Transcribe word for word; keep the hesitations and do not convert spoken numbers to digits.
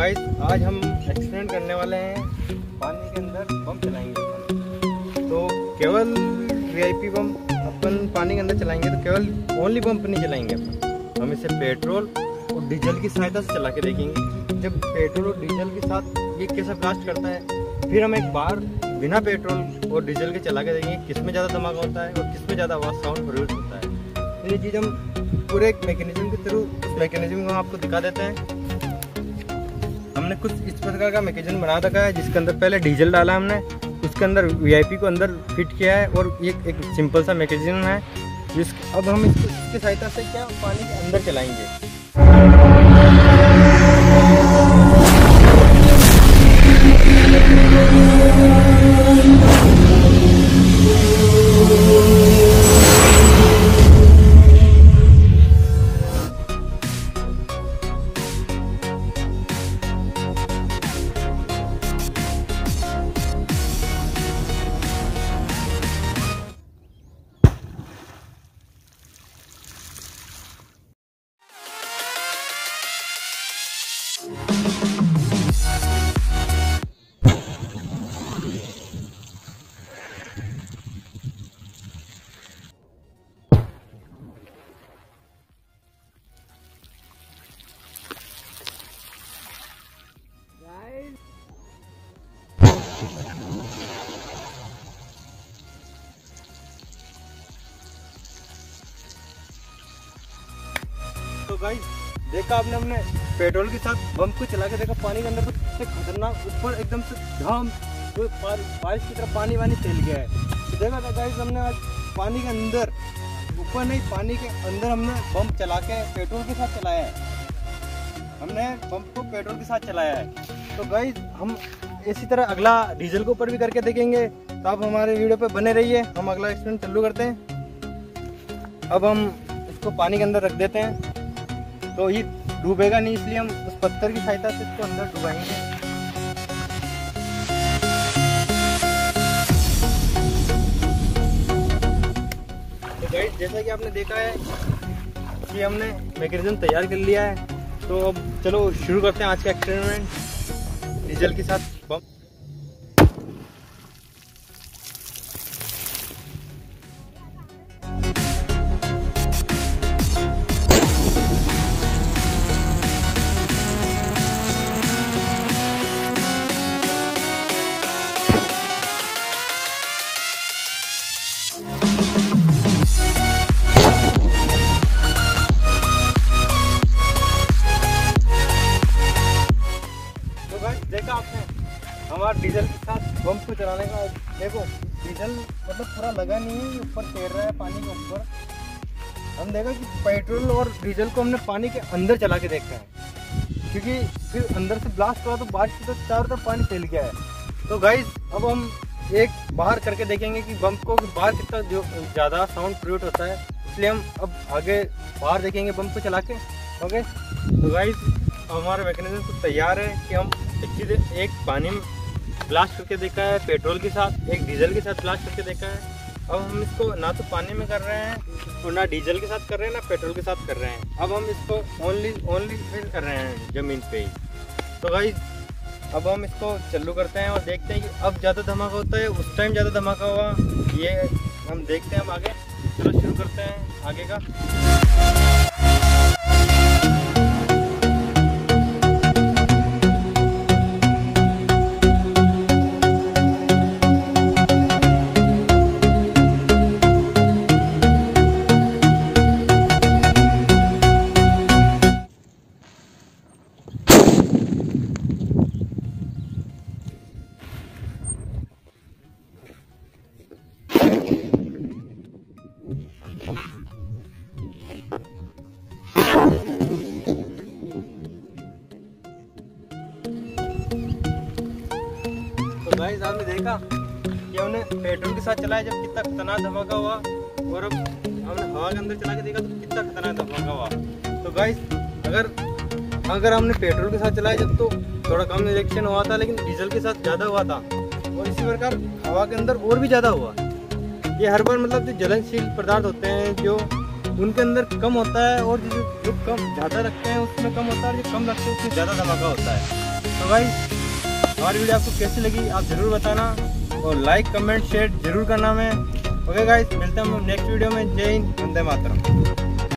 Guys आज हम experiment करने वाले हैं, पानी के अंदर बम चलाएंगे अपन। तो केवल वीआईपी बम अपन पानी के अंदर चलाएंगे, तो केवल ओनली बम नहीं चलाएंगे अपन, हम इसे पेट्रोल और डीजल की सहायता से चला के देखेंगे। जब पेट्रोल और डीजल के साथ ये कैसा ब्लास्ट करता है, फिर हम एक बार बिना पेट्रोल और डीजल के चला के देखेंगे किस में ज़्यादा धमाका होता है और किस में ज़्यादा आवाज़ साउंड प्रोड्यूस होता है। तो ये चीज़ हम पूरे एक मैकेनिज्म के थ्रू उस मैकेनिज्म को आपको दिखा देते हैं। हमने कुछ इस प्रकार का मैकेनिज्म बना रखा है, जिसके अंदर पहले डीजल डाला हमने, उसके अंदर वीआईपी को अंदर फिट किया है और ये एक सिंपल सा मैकेनिज्म है जिस अब हम इसको इसकी सहायता से क्या पानी के अंदर चलाएंगे। तो गाइस देखा आपने, हमने पेट्रोल के साथ बम को चला के देखा पानी के अंदर, तो कितने खतरनाक ऊपर एकदम से धाम तो बारिश की तरफ पानी वानी फैल गया है। तो देखा था गाइस, हमने आज पानी के अंदर, ऊपर नहीं पानी के अंदर हमने बम चला के पेट्रोल के साथ चलाया है। हमने बम को पेट्रोल के साथ चलाया है। तो गाइस हम इसी तरह अगला डीजल के ऊपर भी करके देखेंगे। तो आप हमारे वीडियो पे बने रहिए, हम अगला एक्सपेरिमेंट चालू करते हैं। अब हम इसको पानी के अंदर रख देते हैं, तो ये डूबेगा नहीं, इसलिए हम उस पत्थर की सहायता से इसको अंदर डुबाएंगे। तो गाइस जैसा कि आपने देखा है कि हमने मैकेनिज्म तैयार कर लिया है, तो अब चलो शुरू करते हैं आज का एक्सपेरिमेंट डीजल के साथ बम। देखा आपने हमारा डीजल के साथ बम को चलाने का। देखो डीजल मतलब पूरा लगा नहीं है, ऊपर तैर रहा है पानी के ऊपर। हम देखा कि पेट्रोल और डीजल को हमने पानी के अंदर चला के देखा है, क्योंकि फिर अंदर से ब्लास्ट हुआ तो बारिश की तो चारों तरफ पानी फैल गया है। तो गाइस अब हम एक बाहर करके देखेंगे कि बम को बाहर कितना ज़्यादा साउंड प्रोड्यूस होता है, इसलिए हम अब आगे बाहर देखेंगे बम को चला के। ओके तो गाइस हमारा मैकेनिज्म तो तैयार है कि हम एक चीज़ एक पानी में ब्लास्ट करके देखा है पेट्रोल के साथ, एक डीजल के साथ ब्लास्ट करके देखा है। अब हम इसको ना तो पानी में कर रहे हैं और ना डीजल के साथ कर रहे हैं, ना पेट्रोल के साथ कर रहे हैं। अब हम इसको ओनली ओनली कर रहे हैं ज़मीन पे ही। तो गाइस अब हम इसको चालू करते हैं और देखते हैं कि अब ज़्यादा धमाका होता है, उस टाइम ज़्यादा धमाका हुआ, ये हम देखते हैं हम आगे। चलो शुरू करते हैं आगे का। तो गाइस आपने देखा कि हमने पेट्रोल के साथ चलाया जब कितना खतरनाक धमाका हुआ, और अब हमने हवा के अंदर चला के देखा तो कितना खतरनाक धमाका हुआ। तो गाइस अगर अगर हमने पेट्रोल के साथ चलाया जब तो थोड़ा कम रिएक्शन हुआ था, लेकिन डीजल के साथ ज़्यादा हुआ था, और इसी प्रकार हवा के अंदर और भी ज़्यादा हुआ। ये हर बार मतलब जो ज्वलनशील पदार्थ होते हैं जो उनके अंदर कम होता है, और जो जो कम ज़्यादा रखते हैं उसमें कम होता है, और जो कम रखते हैं उसमें ज़्यादा धमाका होता है। तो भाई हमारी वीडियो आपको कैसी लगी आप ज़रूर बताना, और लाइक कमेंट शेयर जरूर करना। मैं ओके गाइस, मिलते हैं हम नेक्स्ट वीडियो में। जय हिंद, वंदे मातरम।